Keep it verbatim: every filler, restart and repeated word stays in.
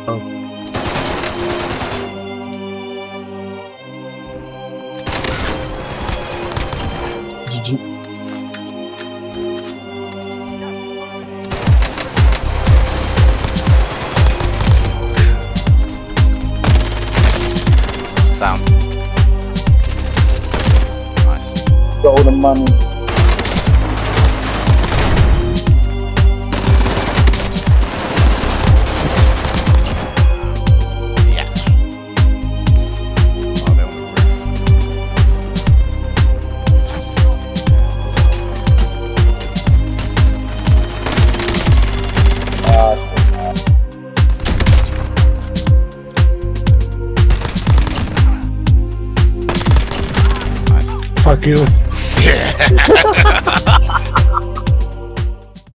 Oh. G G. Down. Nice. Got all the money. Yeah. Oh, they're on the roof. Ah, Nice. Fuck you. Yeah.